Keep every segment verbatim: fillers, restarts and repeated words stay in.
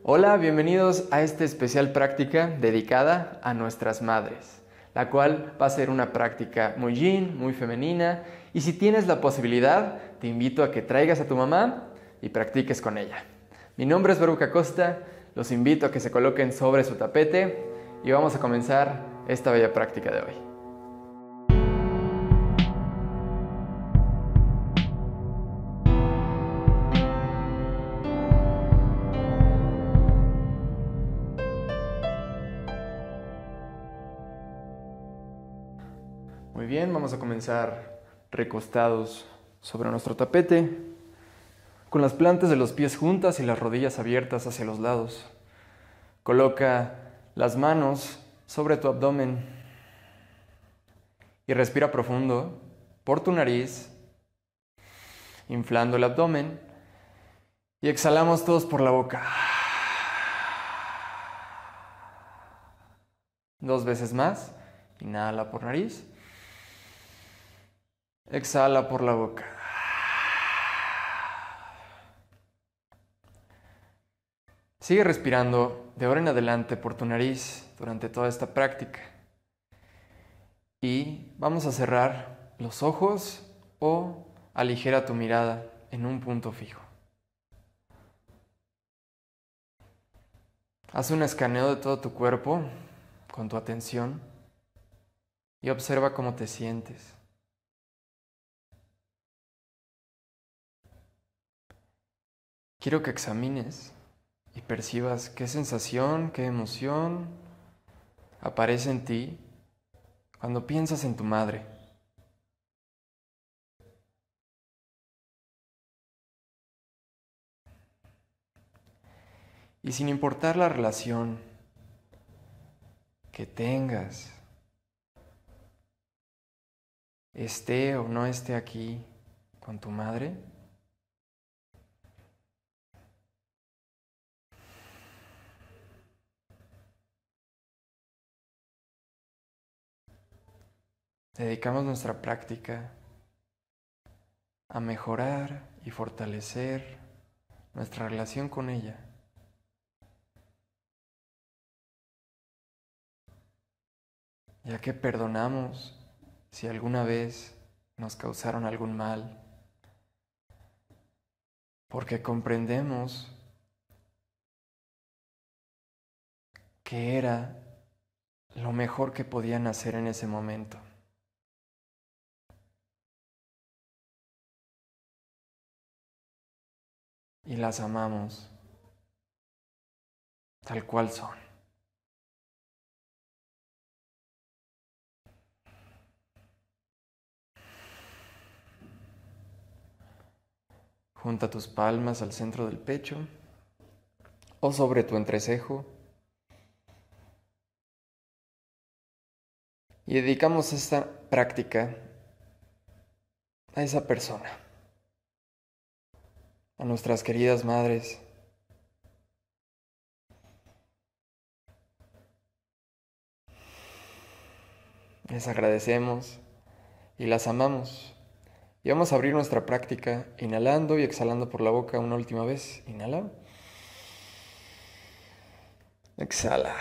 Hola, bienvenidos a esta especial práctica dedicada a nuestras madres, la cual va a ser una práctica muy yin, muy femenina, y si tienes la posibilidad, te invito a que traigas a tu mamá y practiques con ella. Mi nombre es Baruch Acosta, los invito a que se coloquen sobre su tapete y vamos a comenzar esta bella práctica de hoy. Muy bien, vamos a comenzar recostados sobre nuestro tapete, con las plantas de los pies juntas y las rodillas abiertas hacia los lados. Coloca las manos sobre tu abdomen y respira profundo por tu nariz, inflando el abdomen, y exhalamos todos por la boca. Dos veces más, inhala por nariz. Exhala por la boca. Sigue respirando de ahora en adelante por tu nariz durante toda esta práctica. Y vamos a cerrar los ojos o aligera tu mirada en un punto fijo. Haz un escaneo de todo tu cuerpo con tu atención y observa cómo te sientes. Quiero que examines y percibas qué sensación, qué emoción aparece en ti cuando piensas en tu madre. Y sin importar la relación que tengas, esté o no esté aquí con tu madre, dedicamos nuestra práctica a mejorar y fortalecer nuestra relación con ella. Ya que perdonamos si alguna vez nos causaron algún mal, porque comprendemos que era lo mejor que podían hacer en ese momento. Y las amamos tal cual son. Junta tus palmas al centro del pecho o sobre tu entrecejo y dedicamos esta práctica a esa persona, a nuestras queridas madres. Les agradecemos y las amamos. Y vamos a abrir nuestra práctica inhalando y exhalando por la boca una última vez. Inhala. Exhala.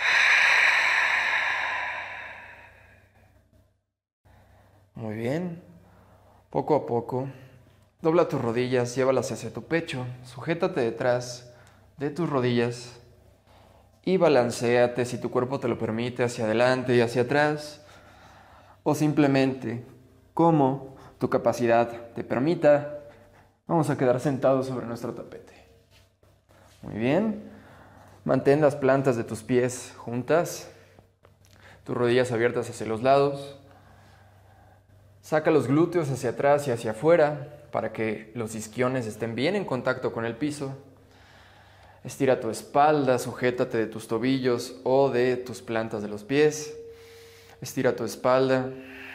Muy bien. Poco a poco, dobla tus rodillas, llévalas hacia tu pecho, sujétate detrás de tus rodillas y balanceate si tu cuerpo te lo permite hacia adelante y hacia atrás, o simplemente, como tu capacidad te permita, vamos a quedar sentados sobre nuestro tapete. Muy bien. Mantén las plantas de tus pies juntas, tus rodillas abiertas hacia los lados. Saca los glúteos hacia atrás y hacia afuera para que los isquiones estén bien en contacto con el piso. Estira tu espalda, sujétate de tus tobillos o de tus plantas de los pies. Estira tu espalda.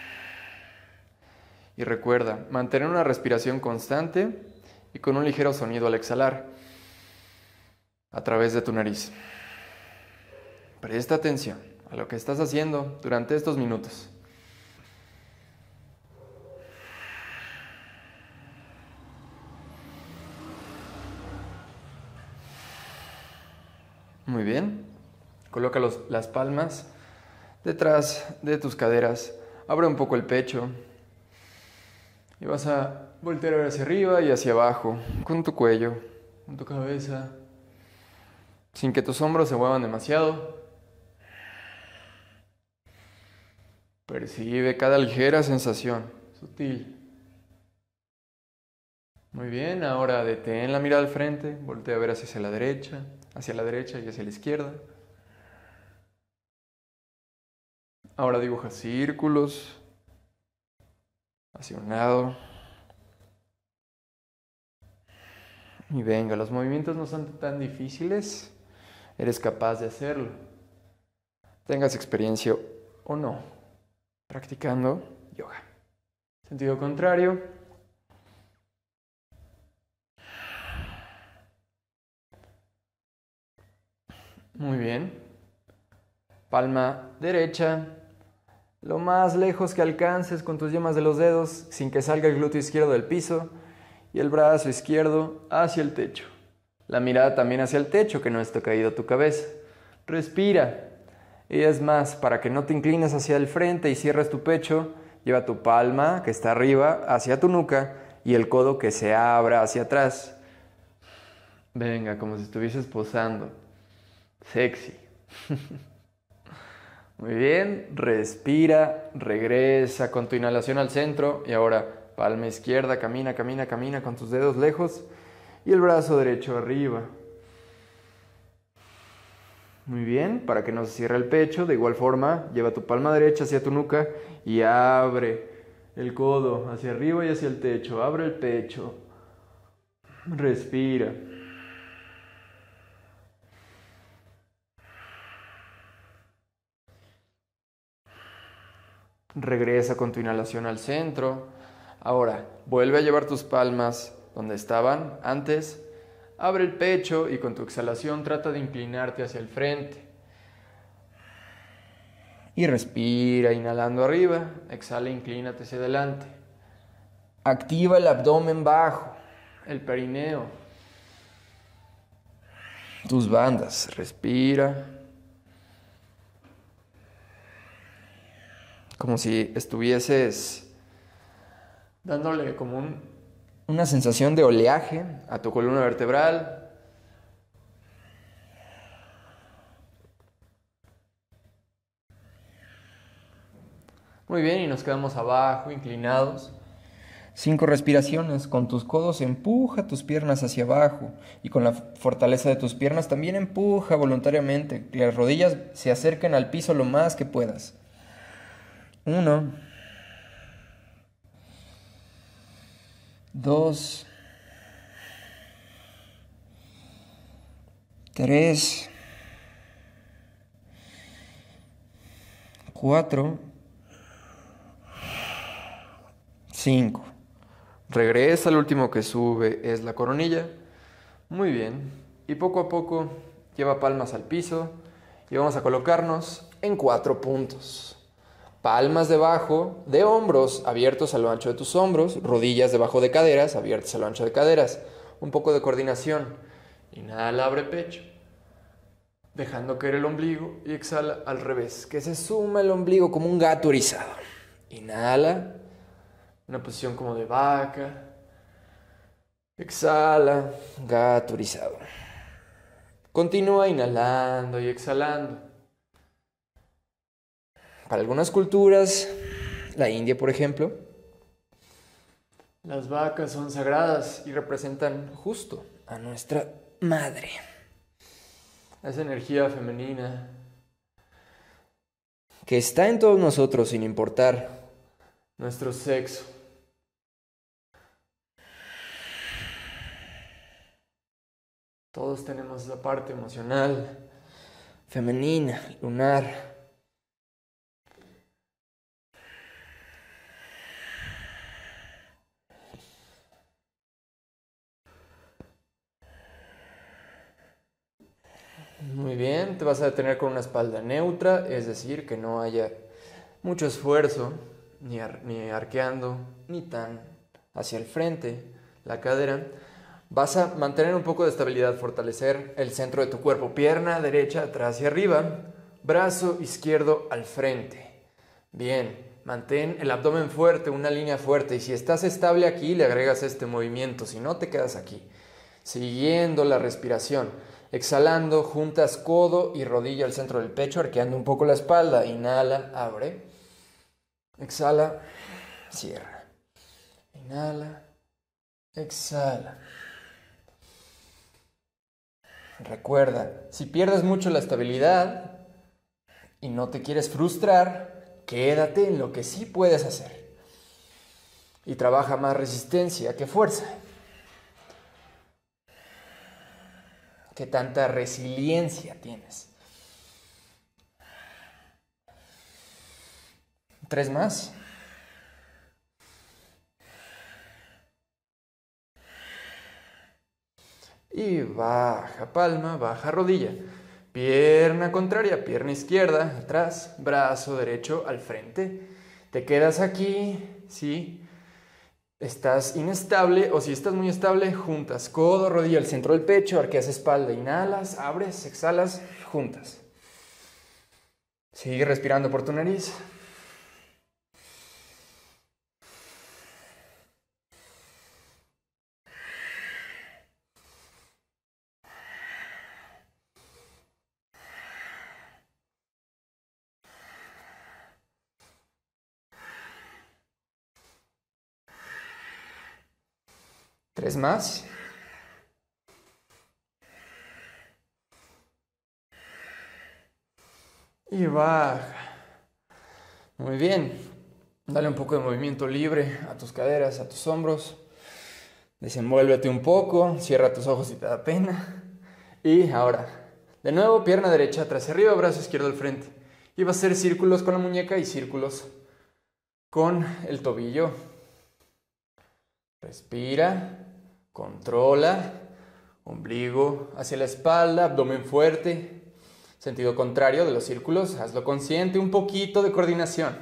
Y recuerda, mantener una respiración constante y con un ligero sonido al exhalar a través de tu nariz. Presta atención a lo que estás haciendo durante estos minutos. Muy bien. Coloca los- las palmas detrás de tus caderas. Abre un poco el pecho. Y vas a voltear a ver hacia arriba y hacia abajo, con tu cuello, con tu cabeza, sin que tus hombros se muevan demasiado. Percibe cada ligera sensación, sutil. Muy bien, ahora detén la mirada al frente, voltea a ver hacia la derecha, hacia la derecha y hacia la izquierda. Ahora dibuja círculos hacia un lado. Y venga, los movimientos no son tan difíciles, eres capaz de hacerlo. Tengas experiencia o no, practicando yoga. Sentido contrario. Muy bien. Palma derecha, lo más lejos que alcances con tus yemas de los dedos, sin que salga el glúteo izquierdo del piso, y el brazo izquierdo hacia el techo. La mirada también hacia el techo, que no esté caído tu cabeza. Respira. Y es más, para que no te inclines hacia el frente y cierres tu pecho, lleva tu palma, que está arriba, hacia tu nuca, y el codo que se abra hacia atrás. Venga, como si estuvieses posando. Sexy. Muy bien, respira, regresa con tu inhalación al centro y ahora palma izquierda, camina, camina, camina con tus dedos lejos y el brazo derecho arriba. Muy bien, para que no se cierre el pecho, de igual forma, lleva tu palma derecha hacia tu nuca y abre el codo hacia arriba y hacia el techo, abre el pecho, respira. Regresa con tu inhalación al centro. Ahora, vuelve a llevar tus palmas donde estaban antes. Abre el pecho y con tu exhalación trata de inclinarte hacia el frente. Y respira, inhalando arriba. Exhala, inclínate hacia adelante. Activa el abdomen bajo, el perineo. Tus bandas. Respira. Como si estuvieses dándole como un, una sensación de oleaje a tu columna vertebral. Muy bien, y nos quedamos abajo, inclinados. Cinco respiraciones. Con tus codos empuja tus piernas hacia abajo y con la fortaleza de tus piernas también empuja voluntariamente. Que las rodillas se acerquen al piso lo más que puedas. Uno. Dos. Tres. Cuatro. Cinco. Regresa, el último que sube es la coronilla. Muy bien. Y poco a poco lleva palmas al piso y vamos a colocarnos en cuatro puntos. Palmas debajo de hombros, abiertos a lo ancho de tus hombros. Rodillas debajo de caderas, abiertas a lo ancho de caderas. Un poco de coordinación. Inhala, abre pecho. Dejando caer el ombligo y exhala al revés. Que se suma el ombligo como un gato erizado. Inhala. Una posición como de vaca. Exhala, gato erizado. Continúa inhalando y exhalando. Para algunas culturas, la India por ejemplo, las vacas son sagradas y representan justo a nuestra madre. Esa energía femenina que está en todos nosotros sin importar nuestro sexo. Todos tenemos la parte emocional, femenina, lunar. Muy bien, te vas a detener con una espalda neutra, es decir, que no haya mucho esfuerzo, ni, ar- ni arqueando, ni tan hacia el frente la cadera. Vas a mantener un poco de estabilidad, fortalecer el centro de tu cuerpo. Pierna derecha atrás y arriba, brazo izquierdo al frente. Bien, mantén el abdomen fuerte, una línea fuerte. Y si estás estable aquí, le agregas este movimiento. Si no, te quedas aquí. Siguiendo la respiración. Exhalando, juntas codo y rodilla al centro del pecho, arqueando un poco la espalda. Inhala, abre. Exhala, cierra. Inhala, exhala. Recuerda, si pierdes mucho la estabilidad y no te quieres frustrar, quédate en lo que sí puedes hacer. Y trabaja más resistencia que fuerza. ¿Qué tanta resiliencia tienes? Tres más. Y baja palma, baja rodilla. Pierna contraria, pierna izquierda, atrás, brazo derecho al frente. Te quedas aquí, ¿sí? Estás inestable o si estás muy estable, juntas codo, rodilla al centro del pecho, arqueas espalda, inhalas, abres, exhalas, juntas. Sigue respirando por tu nariz. Tres más. Y baja. Muy bien. Dale un poco de movimiento libre a tus caderas, a tus hombros. Desenvuélvete un poco. Cierra tus ojos si te da pena. Y ahora, de nuevo, pierna derecha atrás y arriba, brazo izquierdo al frente. Y vas a hacer círculos con la muñeca y círculos con el tobillo. Respira. Controla. Ombligo hacia la espalda, abdomen fuerte. Sentido contrario de los círculos, hazlo consciente, un poquito de coordinación.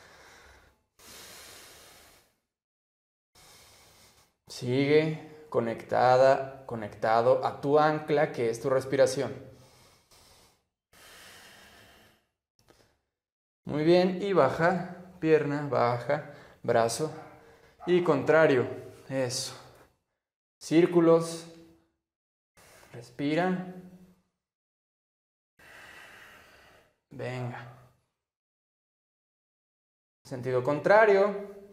Sigue conectada, conectado a tu ancla, que es tu respiración. Muy bien, y baja, pierna, baja, brazo, y contrario, eso. Círculos, respira. Venga. Sentido contrario.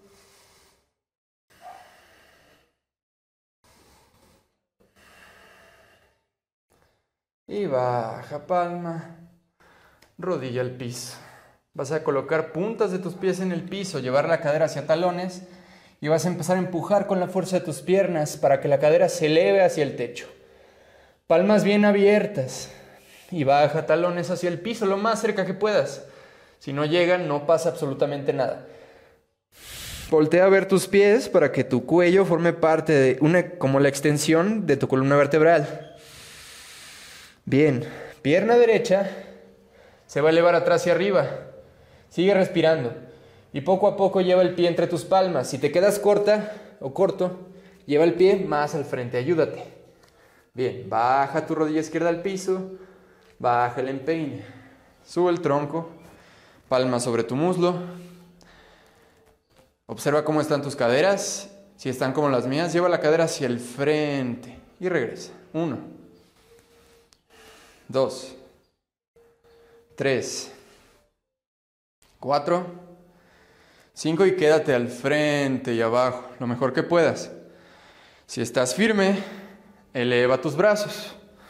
Y baja palma, rodilla al piso. Vas a colocar puntas de tus pies en el piso, llevar la cadera hacia talones y vas a empezar a empujar con la fuerza de tus piernas para que la cadera se eleve hacia el techo. Palmas bien abiertas. Y baja talones hacia el piso lo más cerca que puedas. Si no llegan, no pasa absolutamente nada. Voltea a ver tus pies para que tu cuello forme parte de una, como la extensión de tu columna vertebral. Bien, pierna derecha se va a elevar atrás y arriba. Sigue respirando. Y poco a poco lleva el pie entre tus palmas. Si te quedas corta o corto, lleva el pie más al frente. Ayúdate. Bien, baja tu rodilla izquierda al piso. Baja el empeine, sube el tronco, palma sobre tu muslo. Observa cómo están tus caderas. Si están como las mías, lleva la cadera hacia el frente y regresa. Uno, dos, tres, cuatro, cinco y quédate al frente y abajo, lo mejor que puedas. Si estás firme, eleva tus brazos.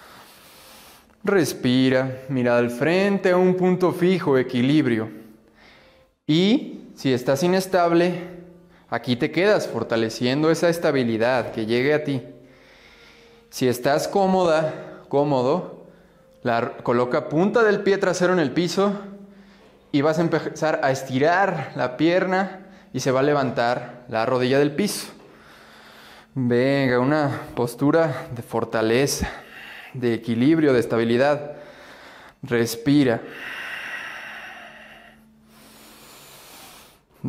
Respira, mirada al frente a un punto fijo, equilibrio. Y si estás inestable, aquí te quedas fortaleciendo esa estabilidad que llegue a ti. Si estás cómoda, cómodo, la, coloca punta del pie trasero en el piso y vas a empezar a estirar la pierna y se va a levantar la rodilla del piso. Venga, una postura de fortaleza, de equilibrio, de estabilidad. Respira.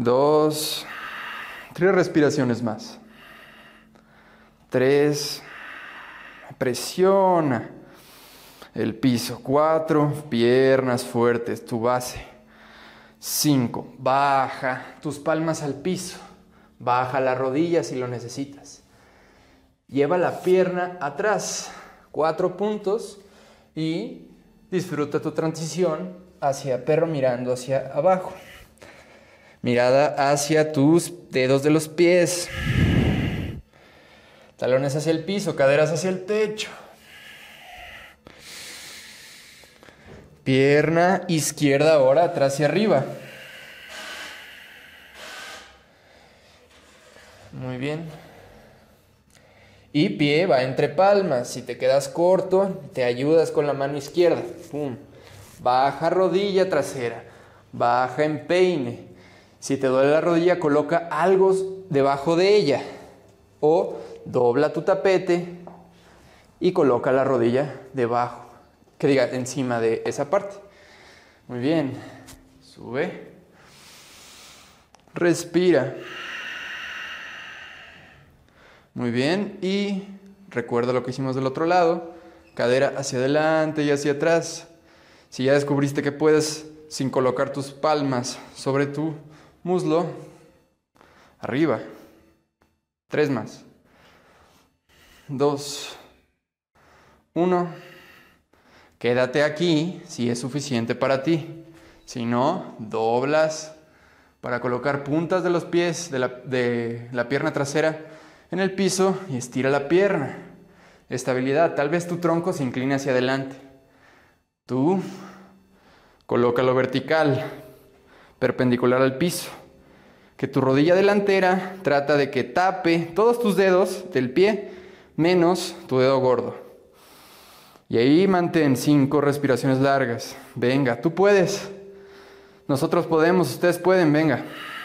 Dos, tres respiraciones más. Tres, Presiona el piso. Cuatro, piernas fuertes, tu base. Cinco, baja tus palmas al piso. Baja la rodilla si lo necesitas. Lleva la pierna atrás. Cuatro puntos y disfruta tu transición hacia perro mirando hacia abajo. Mirada hacia tus dedos de los pies. Talones hacia el piso, caderas hacia el techo. Pierna izquierda ahora atrás y arriba. Muy bien. Y pie va entre palmas. Si te quedas corto, te ayudas con la mano izquierda. Pum. Baja rodilla trasera. Baja empeine. Si te duele la rodilla, coloca algo debajo de ella. O dobla tu tapete y coloca la rodilla debajo. Que diga, encima de esa parte. Muy bien. Sube. Respira. Muy bien. Y recuerda lo que hicimos del otro lado. Cadera hacia adelante y hacia atrás. Si ya descubriste que puedes, sin colocar tus palmas sobre tu muslo, arriba. Tres más. Dos. Uno. Quédate aquí si es suficiente para ti. Si no, doblas para colocar puntas de los pies de la, de la pierna trasera en el piso y estira la pierna. Estabilidad. Tal vez tu tronco se incline hacia adelante. Tú colócalo vertical, perpendicular al piso. Que tu rodilla delantera trata de que tape todos tus dedos del pie menos tu dedo gordo. Y ahí mantén cinco respiraciones largas. Venga, tú puedes. Nosotros podemos, ustedes pueden, venga.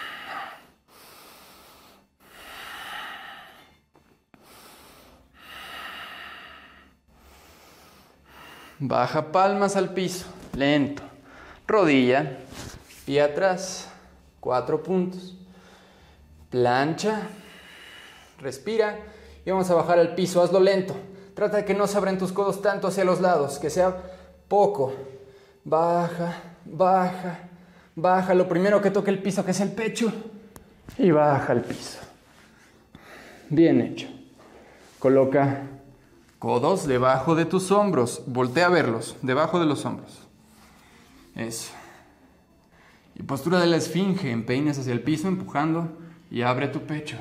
Baja palmas al piso, lento. Rodilla, pie atrás, cuatro puntos. Plancha, respira y vamos a bajar al piso, hazlo lento. Trata de que no se abran tus codos tanto hacia los lados, que sea poco. Baja, baja, baja. Lo primero que toque el piso, que es el pecho. Y baja al piso. Bien hecho. Coloca codos debajo de tus hombros. Voltea a verlos, debajo de los hombros. Eso. Y postura de la esfinge. Empeines hacia el piso, empujando. Y abre tu pecho.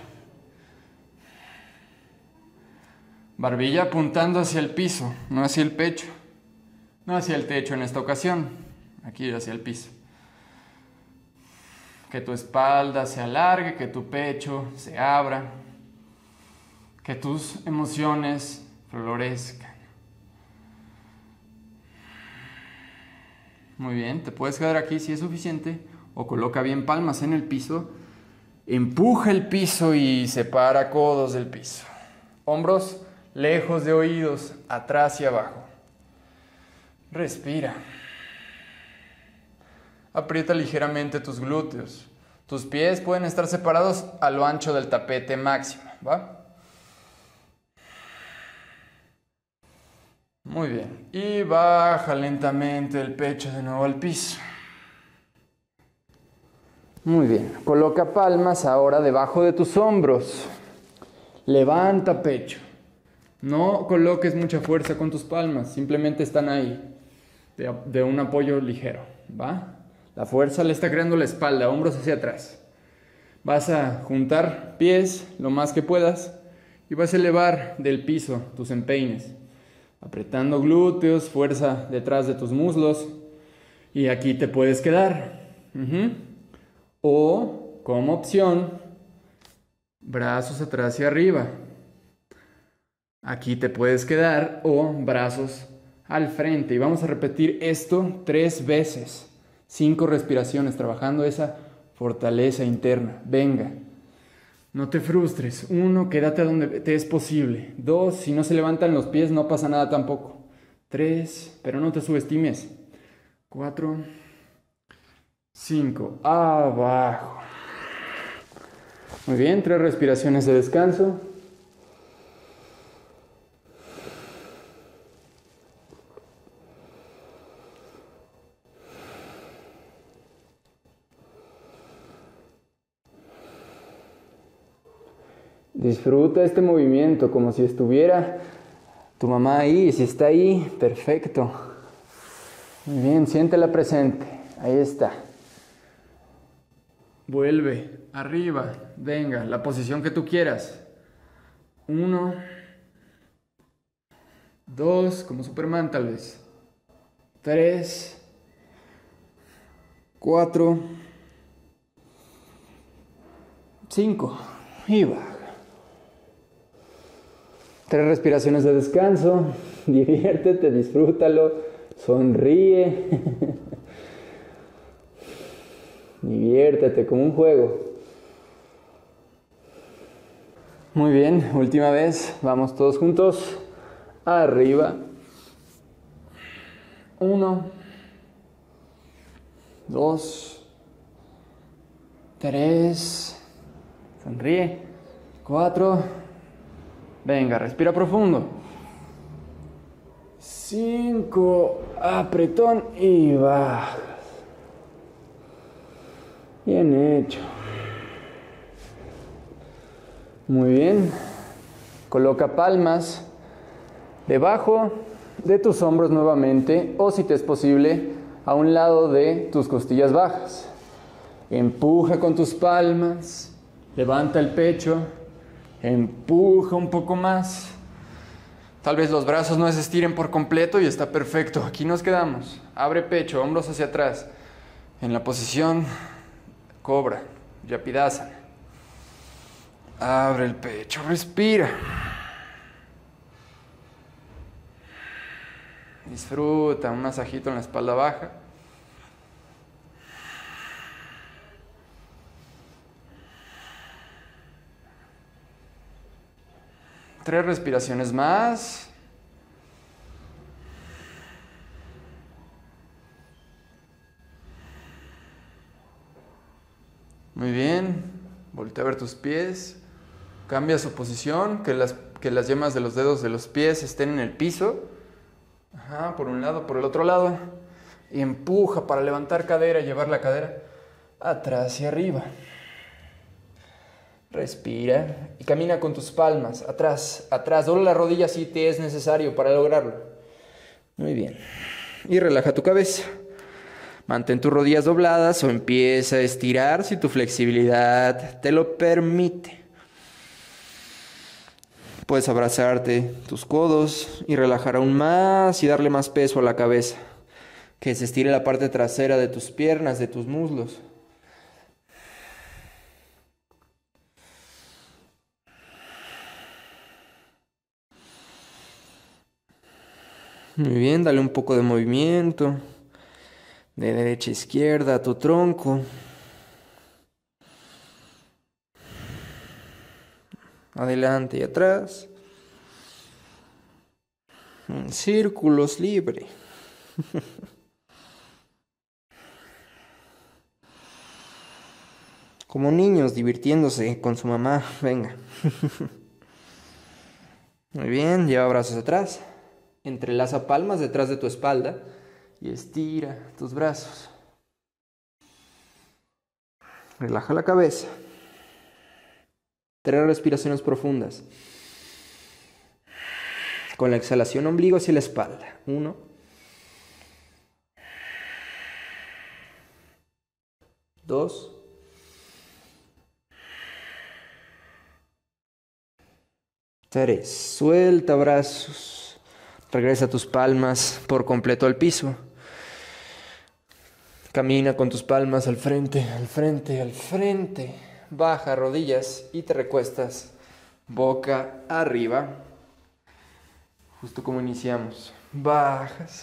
Barbilla apuntando hacia el piso, no hacia el pecho. No hacia el techo en esta ocasión. Aquí hacia el piso. Que tu espalda se alargue, que tu pecho se abra. Que tus emociones florezcan. Muy bien, te puedes quedar aquí si es suficiente. O coloca bien palmas en el piso. Empuja el piso y separa codos del piso. Hombros lejos de oídos, atrás y abajo. Respira. Aprieta ligeramente tus glúteos. Tus pies pueden estar separados a lo ancho del tapete máximo, ¿va? Muy bien. Y baja lentamente el pecho de nuevo al piso. Muy bien. Coloca palmas ahora debajo de tus hombros. Levanta pecho. No coloques mucha fuerza con tus palmas, simplemente están ahí, de, de un apoyo ligero, ¿va? La fuerza le está creando la espalda, hombros hacia atrás. Vas a juntar pies lo más que puedas y vas a elevar del piso tus empeines, apretando glúteos, fuerza detrás de tus muslos y aquí te puedes quedar. Uh-huh. O, como opción, brazos atrás y arriba. Aquí te puedes quedar o brazos al frente. Y vamos a repetir esto tres veces. Cinco respiraciones, trabajando esa fortaleza interna. Venga, no te frustres. Uno, quédate donde te es posible. Dos, si no se levantan los pies no pasa nada tampoco. Tres, pero no te subestimes. Cuatro, cinco, abajo. Muy bien, tres respiraciones de descanso. Disfruta este movimiento como si estuviera tu mamá ahí. Y si está ahí, perfecto. Muy bien, siéntela presente. Ahí está. Vuelve, arriba, venga, la posición que tú quieras. Uno, dos, como Superman tal vez. Tres, cuatro, cinco, y baja. Tres respiraciones de descanso. Diviértete, disfrútalo, sonríe. Diviértete como un juego. Muy bien, última vez. Vamos todos juntos. Arriba. Uno, dos, tres, sonríe. Cuatro, venga, respira profundo. Cinco, apretón y bajas. Bien hecho. Muy bien. Coloca palmas debajo de tus hombros nuevamente, o si te es posible, a un lado de tus costillas bajas. Empuja con tus palmas, levanta el pecho, empuja un poco más. Tal vez los brazos no se estiren por completo y está perfecto. Aquí nos quedamos. Abre pecho, hombros hacia atrás. En la posición cobra, Yapidasana. Abre el pecho, respira. Disfruta un masajito en la espalda baja. Tres respiraciones más. Muy bien. Voltea a ver tus pies. Cambia su posición, que las, que las yemas de los dedos de los pies estén en el piso. Ajá, por un lado, por el otro lado. Y empuja para levantar cadera, llevar la cadera atrás y arriba. Respira y camina con tus palmas atrás, atrás. Dobla la rodilla si te es necesario para lograrlo. Muy bien. Y relaja tu cabeza. Mantén tus rodillas dobladas o empieza a estirar si tu flexibilidad te lo permite. Puedes abrazarte tus codos y relajar aún más y darle más peso a la cabeza. Que se estire la parte trasera de tus piernas, de tus muslos. Muy bien, dale un poco de movimiento. De derecha a izquierda a tu tronco. Adelante y atrás. En círculos libre. Como niños divirtiéndose con su mamá. Venga. Muy bien, lleva brazos atrás. Entrelaza palmas detrás de tu espalda y estira tus brazos. Relaja la cabeza. Tres respiraciones profundas. Con la exhalación, ombligo hacia la espalda. Uno. Dos. Tres. Suelta brazos. Regresa tus palmas por completo al piso. Camina con tus palmas al frente, al frente, al frente. Baja rodillas y te recuestas boca arriba. Justo como iniciamos. Bajas.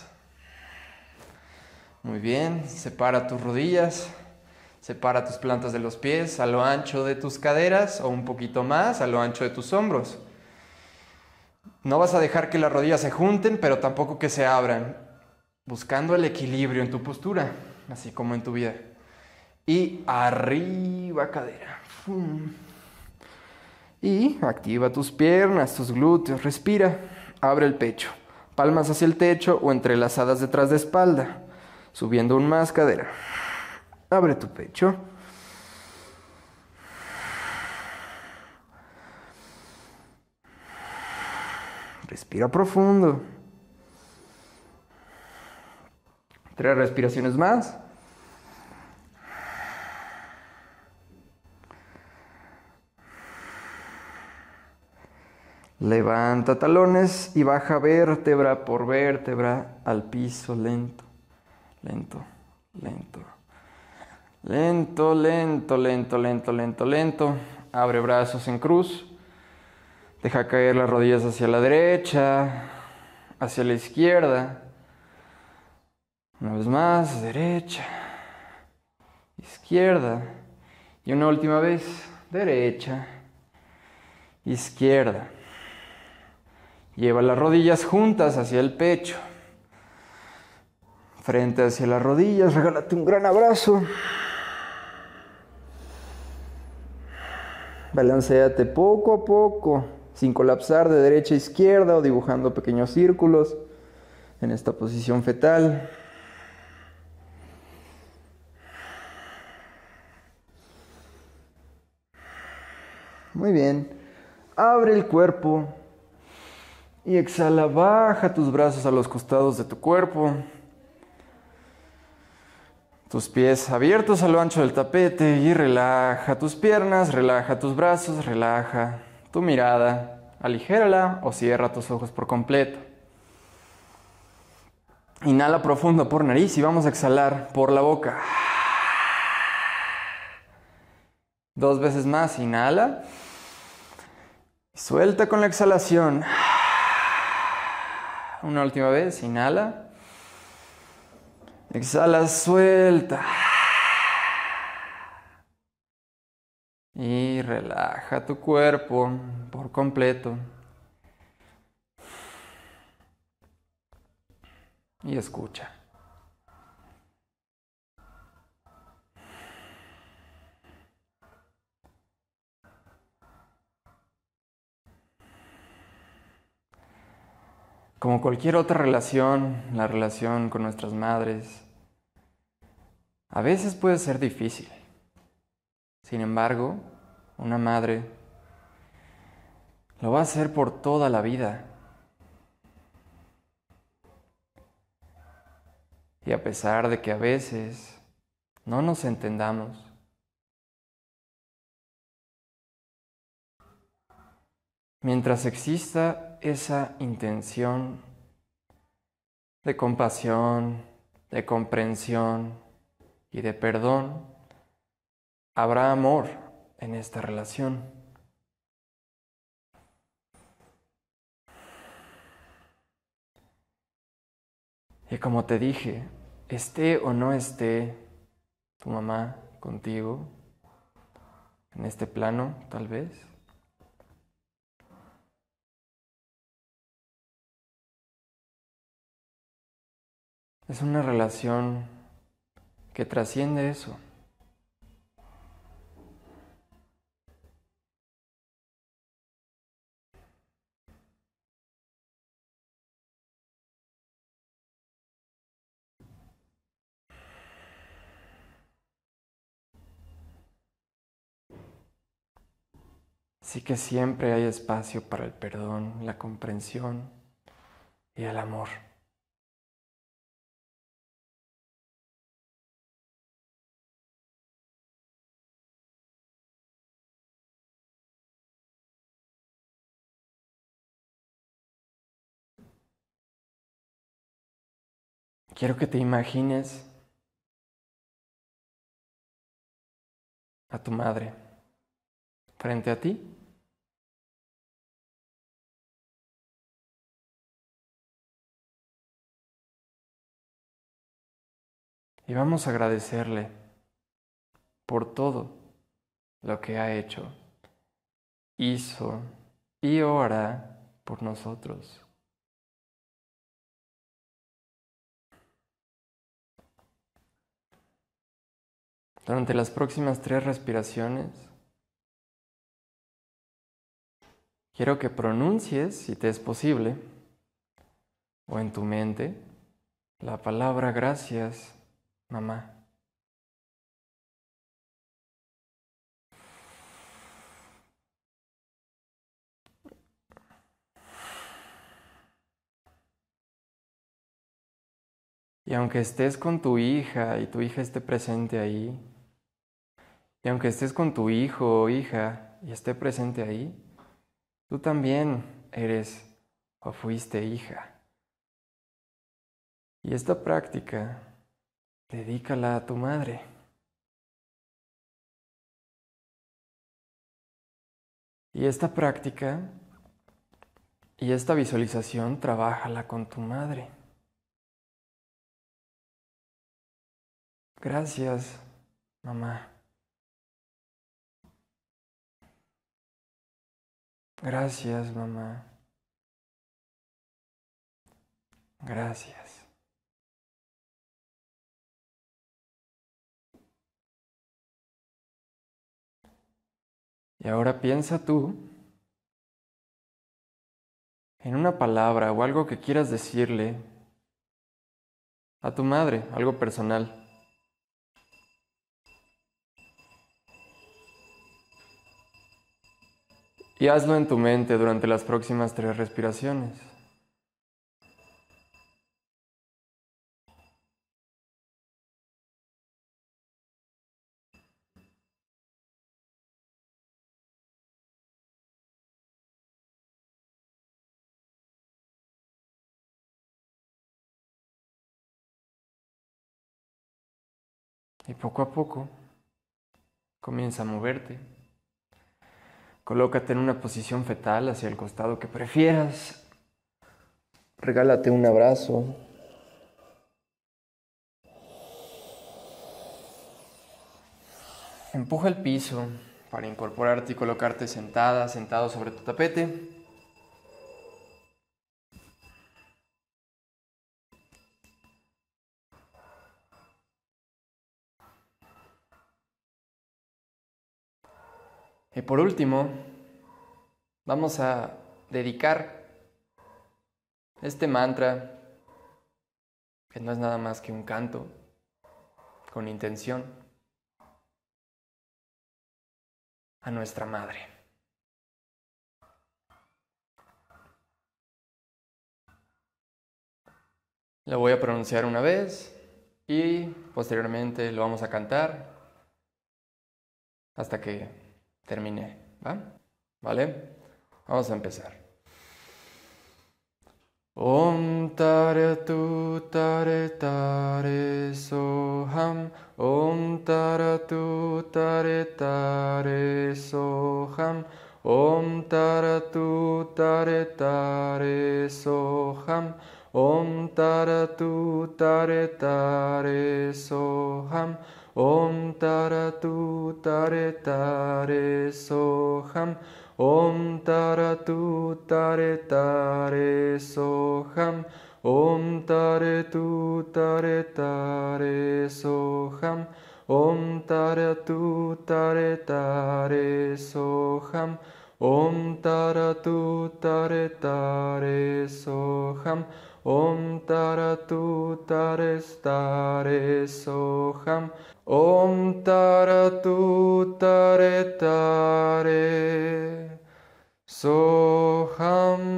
Muy bien. Separa tus rodillas. Separa tus plantas de los pies a lo ancho de tus caderas o un poquito más a lo ancho de tus hombros. No vas a dejar que las rodillas se junten, pero tampoco que se abran. Buscando el equilibrio en tu postura, así como en tu vida. Y arriba cadera. Y activa tus piernas, tus glúteos. Respira. Abre el pecho. Palmas hacia el techo o entrelazadas detrás de espalda. Subiendo aún más cadera. Abre tu pecho. Respira profundo. Tres respiraciones más. Levanta talones y baja vértebra por vértebra al piso lento, lento, lento. Lento, lento, lento, lento, lento, lento. Abre brazos en cruz. Deja caer las rodillas hacia la derecha, hacia la izquierda. Una vez más, derecha, izquierda. Y una última vez, derecha, izquierda. Lleva las rodillas juntas hacia el pecho. Frente hacia las rodillas, regálate un gran abrazo. Balanceate poco a poco, sin colapsar de derecha a izquierda o dibujando pequeños círculos en esta posición fetal. Muy bien. Abre el cuerpo y exhala, baja tus brazos a los costados de tu cuerpo. Tus pies abiertos a lo ancho del tapete y relaja tus piernas, relaja tus brazos, relaja tu mirada, aligérala o cierra tus ojos por completo. Inhala profundo por nariz y vamos a exhalar por la boca. Dos veces más, inhala. Suelta con la exhalación. Una última vez, inhala. Exhala, suelta. Y relaja tu cuerpo por completo. Y escucha. Como cualquier otra relación, la relación con nuestras madres, a veces puede ser difícil. Sin embargo, una madre lo va a hacer por toda la vida. Y a pesar de que a veces no nos entendamos, mientras exista esa intención de compasión, de comprensión y de perdón, habrá amor en esta relación. Y como te dije, esté o no esté tu mamá contigo en este plano, tal vez, es una relación que trasciende eso. Así que siempre hay espacio para el perdón, la comprensión y el amor. Quiero que te imagines a tu madre frente a ti. Y vamos a agradecerle por todo lo que ha hecho, hizo y ora por nosotros. Durante las próximas tres respiraciones, quiero que pronuncies, si te es posible, o en tu mente, la palabra gracias, mamá. Y aunque estés con tu hija y tu hija esté presente ahí, y aunque estés con tu hijo o hija y esté presente ahí, tú también eres o fuiste hija. Y esta práctica, dedícala a tu madre. Y esta práctica y esta visualización, trabájala con tu madre. Gracias, mamá. Gracias, mamá. Gracias. Y ahora piensa tú en una palabra o algo que quieras decirle a tu madre, algo personal. Y hazlo en tu mente durante las próximas tres respiraciones. Y poco a poco, comienza a moverte. Colócate en una posición fetal hacia el costado que prefieras. Regálate un abrazo. Empuja el piso para incorporarte y colocarte sentada, sentado sobre tu tapete. Y por último, vamos a dedicar este mantra, que no es nada más que un canto, con intención, a nuestra madre. Lo voy a pronunciar una vez y posteriormente lo vamos a cantar hasta que termine, ¿va? ¿Vale? Vamos a empezar. Om tare tu tare tare soham. Om tare tu tare tare soham. Om tare tu tare tare soham. Om tare tu tare tare soham. Om tare tu tare tare soham. Om tare tu tare tare soham. Om tare tu tare tare soham. Om tare tu tare tare soham. Om tare tu tare tare soham. Om tare tu tare tare soham. Om tare tu tare tare soham.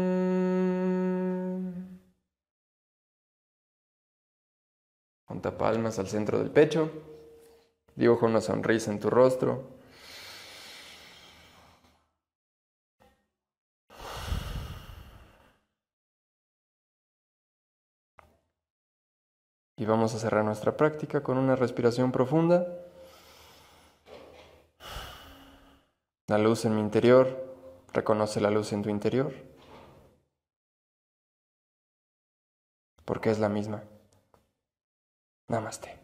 Junta palmas al centro del pecho. Dibuja una sonrisa en tu rostro. Y vamos a cerrar nuestra práctica con una respiración profunda. La luz en mi interior, reconoce la luz en tu interior, porque es la misma. Namaste.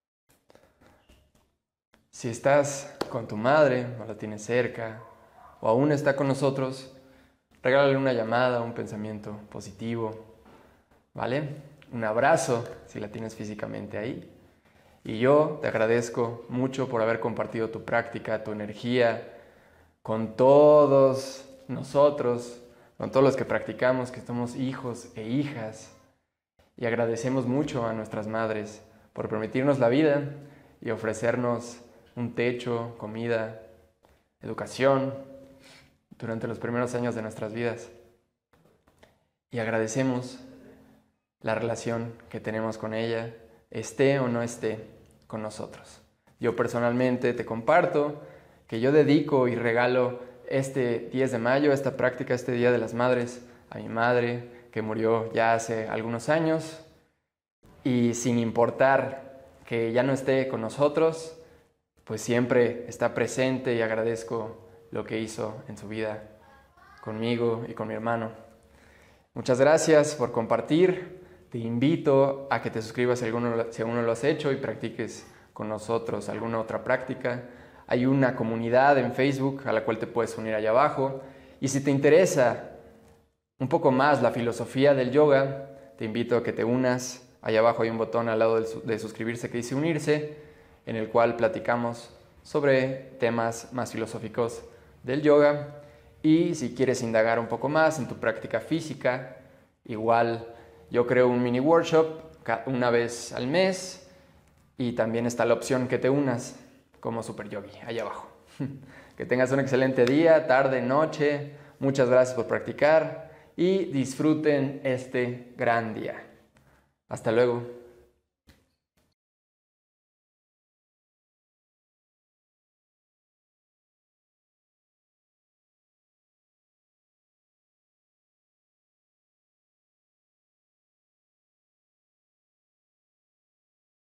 Si estás con tu madre, o la tienes cerca, o aún está con nosotros, regálale una llamada, un pensamiento positivo, ¿vale? Un abrazo, si la tienes físicamente ahí. Y yo te agradezco mucho por haber compartido tu práctica, tu energía, con todos nosotros, con todos los que practicamos, que somos hijos e hijas. Y agradecemos mucho a nuestras madres por permitirnos la vida y ofrecernos un techo, comida, educación durante los primeros años de nuestras vidas. Y agradecemos la relación que tenemos con ella, esté o no esté con nosotros. Yo personalmente te comparto que yo dedico y regalo este diez de mayo, esta práctica, este Día de las Madres, a mi madre, que murió ya hace algunos años, y sin importar que ya no esté con nosotros, pues siempre está presente y agradezco lo que hizo en su vida conmigo y con mi hermano. Muchas gracias por compartir. Te invito a que te suscribas si, alguno, si aún no lo has hecho y practiques con nosotros alguna otra práctica. Hay una comunidad en Facebook a la cual te puedes unir allá abajo. Y si te interesa un poco más la filosofía del yoga, te invito a que te unas. Allá abajo hay un botón al lado de suscribirse que dice unirse, en el cual platicamos sobre temas más filosóficos del yoga. Y si quieres indagar un poco más en tu práctica física, igual yo creo un mini workshop una vez al mes, y también está la opción que te unas como Super Yogi, allá abajo. Que tengas un excelente día, tarde, noche. Muchas gracias por practicar y disfruten este gran día. Hasta luego.